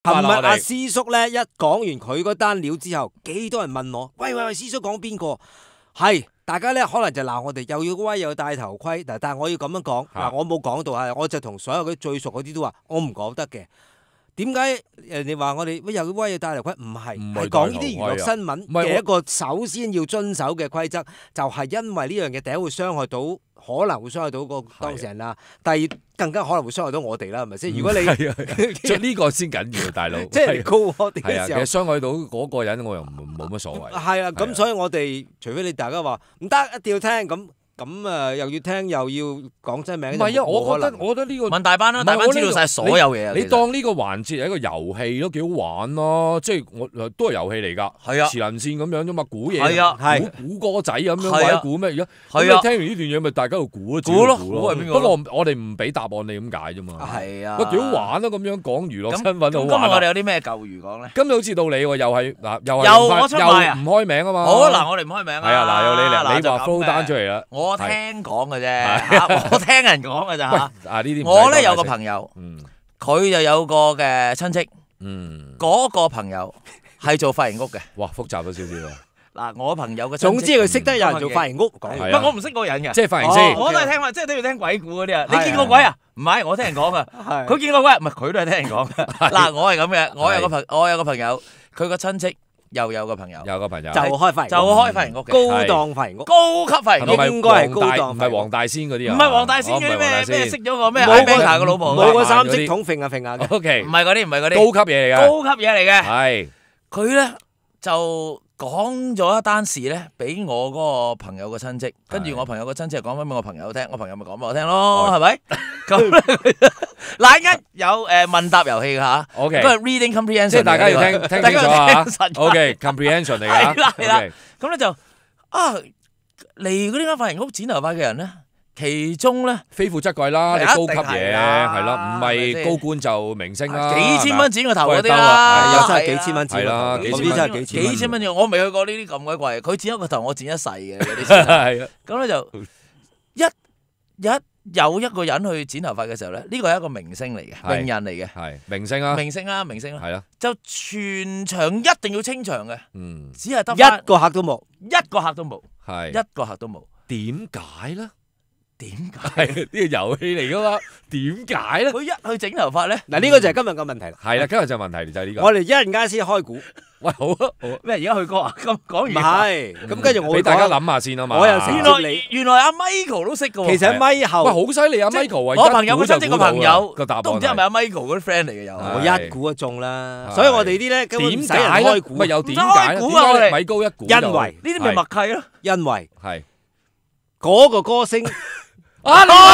法啦。 琴日阿師叔咧一講完佢嗰單料之後，幾多人問我：喂，師叔講邊個？係大家咧可能就鬧我哋又要威又要戴頭盔，但係我要咁樣講嗱，我冇講到啊，我就同所有嗰啲最熟嗰啲都話我唔講得嘅。點解人哋話我哋又要威要戴頭盔？唔係講呢啲娛樂新聞嘅一個首先要遵守嘅規則，就係因為呢樣嘢第一會傷害到，可能會傷害到個當事人啦。第二更加可能會傷害到我哋啦，係咪先？如果你呢個先緊要，大佬， 即係告我哋嘅時候， 其實傷害到嗰個人，我又冇乜所謂。 係啊，咁所以我哋除非你大家話唔得，一定要聽咁又要聽又要講真名。 唔係啊，我覺得呢個問大班啦，大班知道晒所有嘢。 你當呢個環節係一個遊戲都幾好玩咯，即係我都係遊戲嚟㗎。係啊，詞能線咁樣啫嘛，估嘢。係啊，估歌仔咁樣或者估咩？而家咁你聽完呢段嘢，咪大家度估咯。估係邊個？不過我哋唔俾答案你咁解啫嘛。係啊，喂，幾好玩啊！咁樣講娛樂新聞好玩。今日我哋有啲咩舊娛講咧？ 今日好似到你喎，又係嗱，又我出賣啊， 唔開名啊嘛。 好啊，嗱，我哋唔開名啊。 係啊，嗱，有你話 flow 單出嚟啦。 我聽講嘅啫，我聽人講嘅咋嚇。 呢啲我咧有個朋友，佢就有個嘅親戚，嗰個朋友係做髮型屋嘅。 哇，複雜咗少少喎。 嗱，我朋友嘅親戚， 總之佢識得有人做髮型屋，講唔係我唔識嗰個人嘅， 即係髮型師。 我都係聽話，即係都要聽鬼故嗰啲啊。你見過鬼啊？唔係，我聽人講噶。佢見過鬼，唔係佢都係聽人講。嗱，我係咁嘅，我有個朋友，佢個親戚。又有個朋友， 就開髮型屋嘅， 高檔髮型屋， 高級髮型屋， 應該係高檔， 唔係黃大仙嗰啲啊， 唔係黃大仙嗰啲咩識咗個咩 Ivana 嘅老婆， 冇個三色桶揈下嘅 ，OK， 唔係嗰啲， 高級嘢嚟嘅， 高級嘢嚟嘅， 係佢咧就講咗一單事咧，俾我嗰個朋友嘅親戚，跟住我朋友嘅親戚就講翻俾我朋友聽，我朋友咪講俾我聽咯，係咪？咁嗱，一有問答遊戲嘅嚇，OK，都係 reading comprehension， 即係大家要聽清楚啊 ，OK，comprehension 嚟㗎， 係啦，咁咧就嚟嗰啲間髮型屋剪頭髮嘅人咧。其中咧， 非富則貴啦，你高級嘢係咯，唔係高官就明星啦， 幾千蚊剪個頭嗰啲啦， 又真係幾千蚊剪啦， 嗰啲真係幾千蚊。 我未去過呢啲咁鬼貴，佢剪一個頭，我剪一世嘅嗰啲先。係啊，咁咧就有一個人去剪頭髮嘅時候咧，呢個係一個明星嚟嘅，名人嚟嘅， 係明星啦， 明星啦，係啦，就全場一定要清場嘅，只係得一個客都冇， 係一個客都冇， 點解咧？ 點解呢個遊戲嚟噶嘛？點解咧？ 佢一去整頭髮咧， 嗱呢個就係今日嘅問題啦。 係啦，今日就問題就係呢個。 我哋一陣間先開估。 喂，好啊， 咩？而家去過啊？咁講完。 唔係，咁跟住我俾大家諗下先啊嘛。 我又原來阿 Michael 都識嘅喎。 其實喺咪後， 喂，好犀利啊 Michael！ 我朋友嘅親戚個朋友個答案都唔知係咪阿 Michael 嗰啲 friend 嚟嘅又。 我一估就中啦。所以我哋啲咧根本唔使人開估。 咪又點解咧？米高一估。 因為呢啲咪默契咯。 因為係嗰個歌星。 我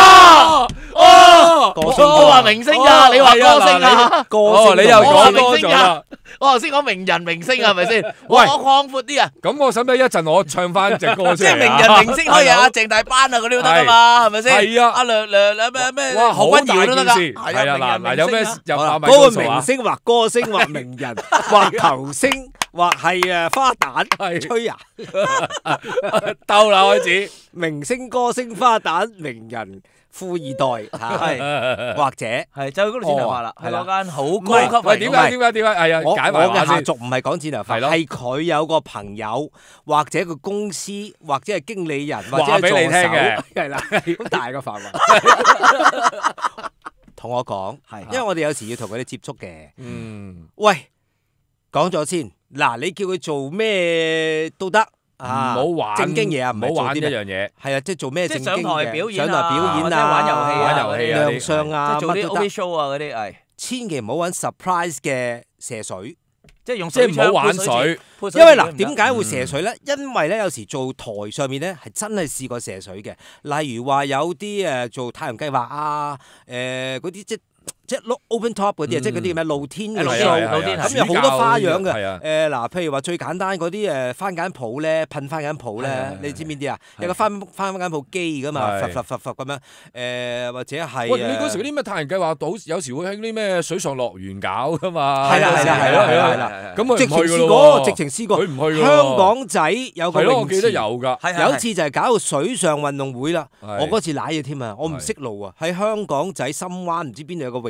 話明星咋，你話歌星啊？ 歌星你又講明星啦。 我頭先講名人明星係咪先？我擴闊啲啊。 咁我使唔使一陣我唱翻隻歌先？ 即係名人明星可以阿鄭大班啊嗰啲都得噶嘛，係咪先？ 係啊。 阿梁咩哇， 何君堯都得噶。 係啊，嗱有咩有嗰個明星或歌星或名人或球星或係花旦吹啊， 鬥啦開始。 明星、歌星、花旦、名人、富二代，係或者係就去嗰度剪頭髮啦，係嗰間好高級。 喂，點解？係啊，解埋我嘅下屬唔係講剪頭髮，係佢有個朋友或者個公司或者係經理人或者係助手，係啦，好大個範圍。同我講，因為我哋有時要同佢哋接觸嘅。喂，講咗先，嗱，你叫佢做咩都得。唔好玩正經嘢啊， 唔好玩一樣嘢。 係啊，即係做咩正經嘅？ 上台表演啊， 玩遊戲啊， 亮相啊， 做啲 OV show 啊嗰啲係。 千祈唔好揾 surprise 嘅射水， 即係用即係唔好玩水。 因為嗱，點解會射水咧？因為咧有時做台上面咧係真係試過射水嘅，例如話有啲做太陽計劃啊，嗰啲即係 open top 嗰啲啊，即係嗰啲叫咩露天嘅 show，咁有好多花樣嘅。嗱，譬如話最簡單嗰啲番梘泡咧，噴番梘泡咧，你知邊啲啊？有個番梘泡機噶嘛，咁樣。或者係喂，你嗰時嗰啲咩太陽計劃島，有時會喺啲咩水上樂園搞噶嘛？ 係啦。咁佢直情試過， 佢唔去。 香港仔有個泳池， 我記得有㗎。 有一次就係搞個水上運動會啦。我嗰次瀨嘢添啊，我唔識路啊，喺香港仔深灣唔知邊度有個泳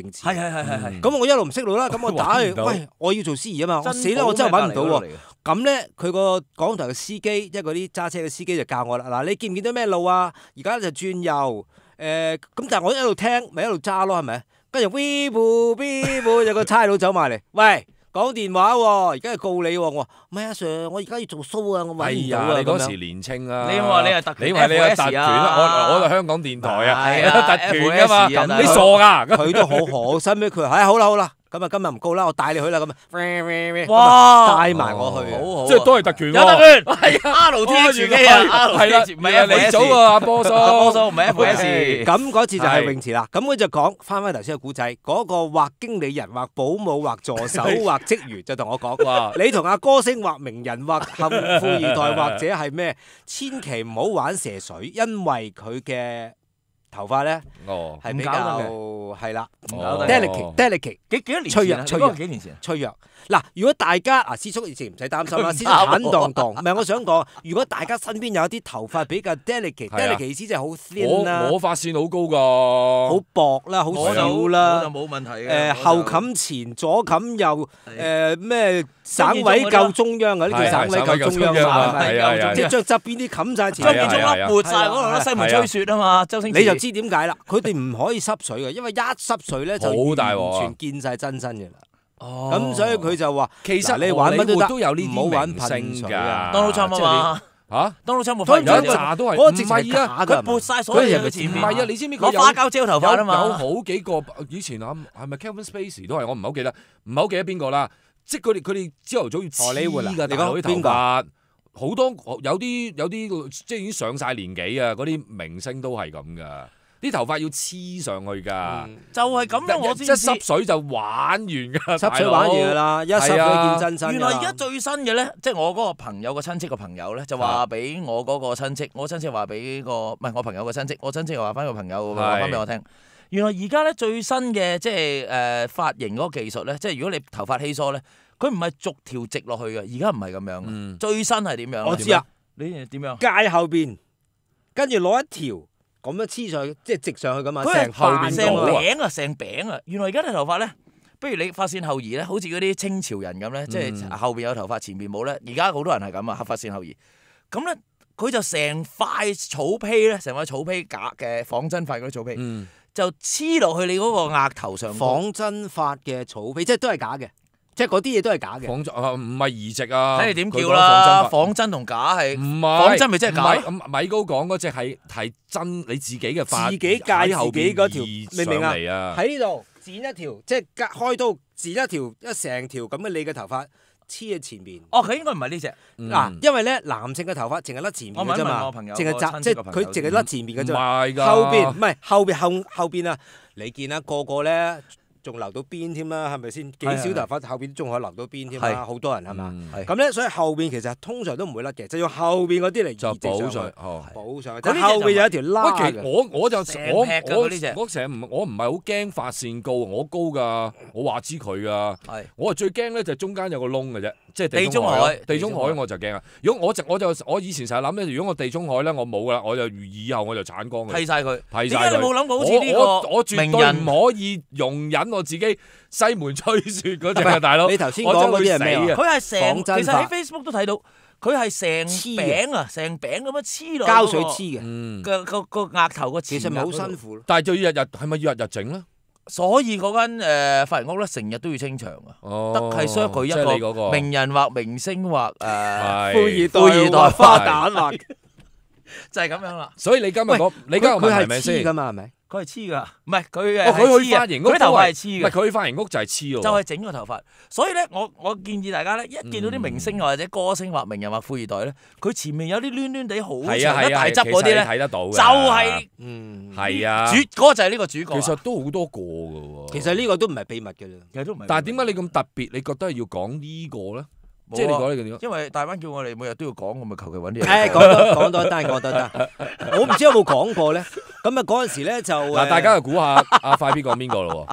泳池。 係。 咁我一路唔識路啦，咁我打去，喂，我要做司儀啊嘛，死啦！我真係揾唔到喎。咁咧，佢個港台嘅司機，即係嗰啲揸車嘅司機就教我啦。嗱，你見唔見到咩路啊？而家就轉右。咁但係我一路聽，咪一路揸咯，係咪？跟住 we 有個差佬走埋嚟，喂，講電話喎，而家係告你喎。我話唔係啊 Sir，我而家要做 show 啊，我揾唔到啊。 你嗰時年青啊， 你話你係特權， 你話你係特權啊，我就香港電台啊， 係啊， 特權啊嘛，你傻㗎？ 佢都好好心俾佢，好啦。咁啊，今日唔告啦，我帶你去啦，咁啊， 哇， 帶埋我去， 好， 即係都係特權喎， 有特權，係啊 ，RTHK 啊， 係啦，唔係啊，你早啊，阿波叔唔係 FS， 咁嗰次就係泳池啦，咁佢就講翻頭先嘅古仔，嗰個或經理人、或保姆、或助手、或職員就同我講，你同阿歌星、或名人、或富二代或者係咩，千祈唔好玩蛇水，因為佢嘅頭髮咧，係比較係啦 ，delicate， 幾多年脆弱， 幾年前脆弱。嗱，如果大家師叔以前唔使擔心啦，師叔坦蕩蕩。唔係，我想講，如果大家身邊有啲頭髮比較 delicate 意思就係好 thin 啦， 我髮線好高㗎， 好薄啦，好少啦， 我就冇問題嘅。 後冚前，左冚右，咩省位夠中央啊？呢叫省位夠中央啊？即係將側邊啲冚晒前， 張建宗粒撥晒嗰度咯，西門吹雪啊嘛，周星馳你就知點解啦？佢哋唔可以濕水嘅，因為一濕水咧就完全見晒真身嘅啦。咁所以佢就話， 其實你玩乜都得， 都有呢唔好玩啲明星㗎。 Donald Trump 啊嘛，Donald Trump 冇發現有一紮都係唔係啊？ 佢撥晒所有嘢前面， 唔係啊！你知唔知佢攞花膠遮頭髮啊嘛？ 有好幾個以前係咪 Kevin Spacey 都係，我唔係好記得，唔係好記得邊個啦。即係佢哋朝頭早要黐㗎，大佬啲頭髮好多有啲即係已經上晒年紀啊！嗰啲明星都係咁㗎。啲頭髮要黐上去㗎， 就係咁樣。我先一濕水就玩完㗎， 濕水玩完㗎啦，一濕水見真身。 原來而家最新嘅咧，即係我嗰個朋友個親戚個朋友咧，就話俾我嗰個親戚，我親戚話俾唔係我朋友個親戚，我親戚又話翻個朋友話翻俾我聽。原來而家咧最新嘅即係髮型嗰個技術咧，即係如果你頭髮稀疏咧，佢唔係逐條直落去嘅，而家唔係咁樣。最新係點樣？ 我知啊， 你點樣？ 界後邊，跟住攞一條。咁樣黐上去，即係直上去咁嘛， 成後邊成餅啊，成餅啊！原來而家啲頭髮咧，不如你髮線後移咧，好似嗰啲清朝人咁咧，即係後邊有頭髮，前邊冇咧。而家好多人係咁啊，黑髮線後移。咁咧，佢就成塊草坯咧，成塊草坯假嘅仿真髮嗰啲草坯，就黐落去你嗰個額頭上。 仿真髮嘅草坯，即係都係假嘅。即係嗰啲嘢都係假嘅， 唔係移植啊！ 睇你點叫啦，仿真同假係唔係仿真咪即係假？ 米高講嗰隻係真你自己嘅髮， 自己界後邊嗰條， 你明啊？ 喺呢度剪一條，即係開刀剪一條，一成條咁嘅你嘅頭髮黐喺前面。 哦，佢應該唔係呢隻嗱，因為咧男性嘅頭髮淨係甩前面嘅啫嘛，淨係紮，即係佢淨係甩前面嘅啫。 唔係㗎， 後邊唔係後邊啊！你見啊個個咧。仲留到邊添啦，係咪先？幾少頭髮後邊仲可以留到邊添啦，好多人係嘛？咁咧，所以後邊其實通常都唔會甩嘅，就用後邊嗰啲嚟移植上去，補上去。但後邊有一條拉嘅。 我成日唔係好驚髮線高，我高㗎，我話知佢㗎。我最驚咧就中間有個窿嘅啫，即係地中海。地中海我就驚啊！如果我以前成日諗咧，如果我地中海咧，我冇㗎啦，我就以後我就剷光嘅。 剃晒佢。 點解你冇諗過好似呢個我絕對唔可以容忍我自己西門吹雪嗰隻啊，大佬！ 你頭先講嗰啲係咩啊？ 佢係成，其實喺 Facebook 都睇到，佢係成餅啊，成餅咁樣黐落膠水黐嘅， 個額頭個前。 其實咪好辛苦咯。 但係就要係咪要日日整咧？ 所以嗰間髮型屋咧，成日都要清場啊！得係需要佢一個名人或明星或富二代花旦或，就係咁樣啦。 所以你今日講，你今日問係咪先？ 㗎嘛係咪？ 佢係黐噶，唔係佢佢去髮型屋， 佢頭髮係黐嘅。 唔係佢去髮型屋就係黐喎， 就係整個頭髮。所以咧，我建議大家咧，一見到啲明星或者歌星或名人或富二代咧，佢前面有啲攣攣地好長一大執嗰啲咧， 睇得到嘅， 就係係啊， 嗰個就係呢個主角。 其實都好多個㗎喎。 其實呢個都唔係秘密嘅啦， 其實都唔係。 但係點解你咁特別？你覺得要講呢個咧？即係你講呢個點？ 因為大灣叫我哋每日都要講，我咪求其揾啲嘢。 講多單，講多單。我唔知有冇講過咧。咁啊嗰陣時咧就嗱，大家就估下阿快必講邊個咯喎？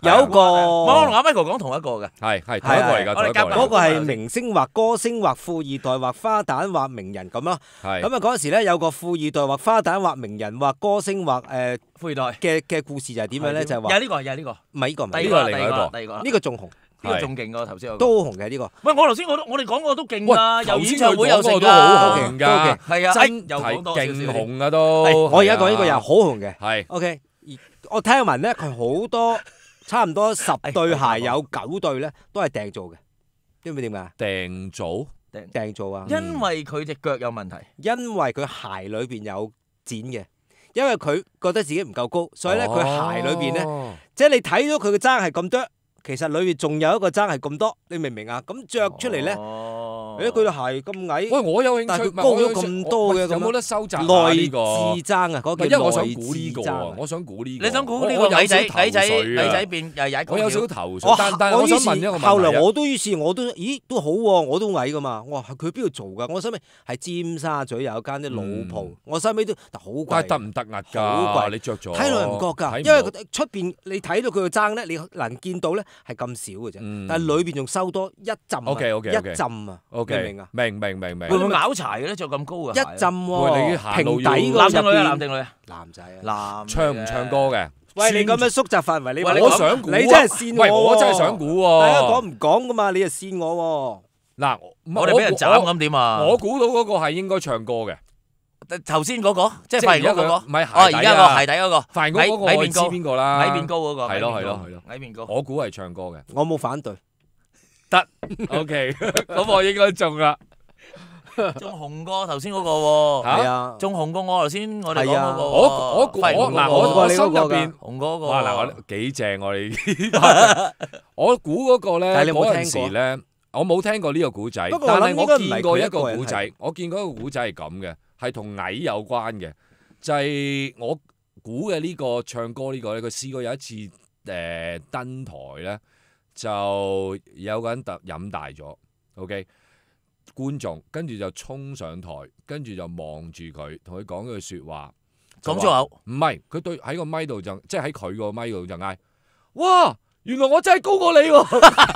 有個我同阿 Michael 講同一個嘅， 係同一個嚟㗎，同一個嚟㗎。 嗰個係明星或歌星或富二代或花旦或名人咁咯。咁啊嗰陣時咧有個富二代或花旦或名人或歌星或富二代嘅故事就係點樣咧？就係話有呢個，唔係呢個， 唔係呢個， 呢個係另外一個， 第二個呢個仲紅， 呢個仲勁過頭先嗰個， 都好紅嘅呢個。 喂，我頭先我哋講過都勁㗎，有演唱會有成都好紅㗎， 係啊， 真係勁紅啊都。 我而家講呢個又好紅嘅， 係 OK。我聽聞咧，佢好多差唔多10對鞋有9對咧都係訂做嘅，知唔知點解？訂做啊！ 因為佢隻腳有問題， 因為佢鞋裏邊有剪嘅，因為佢覺得自己唔夠高，所以咧佢鞋裏邊咧，即係你睇到佢嘅踭係咁多，其實裏邊仲有一個踭係咁多，你明唔明啊？咁着出嚟咧，佢對鞋咁矮， 喂，我有興趣， 但係佢高咗咁多嘅， 有冇得收集內置踭啊？嗰個因為我想內估呢個置踭啊，我想估呢個。 你想估呢個矮仔變又踩高？ 我有少少頭緒，但係我想問一個問題。 後來我都咦都好喎，我都矮噶嘛。我話佢邊度做㗎？我心尾係尖沙咀有間啲老鋪，我心尾都好貴。 但係得唔得壓㗎？好貴，你着咗睇落唔覺㗎，因為出邊你睇到佢個踭咧，你能見到咧係咁少嘅啫。但係裏邊仲收多一浸一浸啊！明唔明啊？ 明。 會唔會拗柴嘅咧？着咁高嘅一浸喎，平底嗰男定女啊？男定女啊？ 男仔啊！ 男唱唔唱歌嘅？ 喂，你咁樣縮窄範圍， 我想估， 你真係跣我喎！ 我真係想估喎！ 大家講唔講噶嘛？你就跣我喎！嗱， 我哋俾人斬咁點啊？ 我估到嗰個係應該唱歌嘅。 頭先嗰個，即係髮型嗰個， 唔係而家個鞋底嗰個， 髮型嗰個我知邊個啦？ 矮面高嗰個， 係咯， 矮面高。 我估係唱歌嘅， 我冇反對。 得 OK， 咁我應該中啦。 仲紅過頭先嗰個喎， 係啊， 仲紅過我頭先我哋講嗰個。 我心入邊紅嗰個。 哇！嗱，我幾正我哋。我估嗰個咧，嗰陣時咧，我冇聽過呢個古仔，但係我見過一個古仔。我見過一個古仔係咁嘅，係同矮有關嘅，就係我估嘅呢個唱歌呢個咧，佢試過有一次登台咧，就有個人飲大咗 ，OK。觀眾跟住就衝上台，跟住就望住佢，同佢講句説話。 講粗口？ 唔係，佢對喺個咪度就即係喺佢個咪度就嗌：哇！原來我真係高過你喎！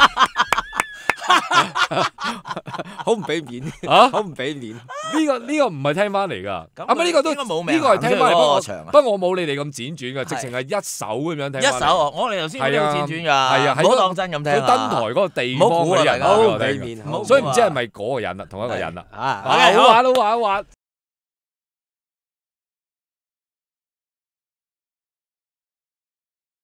好唔俾面啊！好唔俾面。 呢個唔係聽翻嚟㗎。啊唔係呢個都冇名。 呢個係聽翻嚟。不過我冇你哋咁輾轉㗎，直情係一首咁樣聽。 一首我哋頭先都好輾轉㗎。係啊，唔好當真咁聽。 佢登台嗰個地方嘅人， 好唔俾面。 所以唔知係咪嗰個人啦，同一個人啦。 好玩。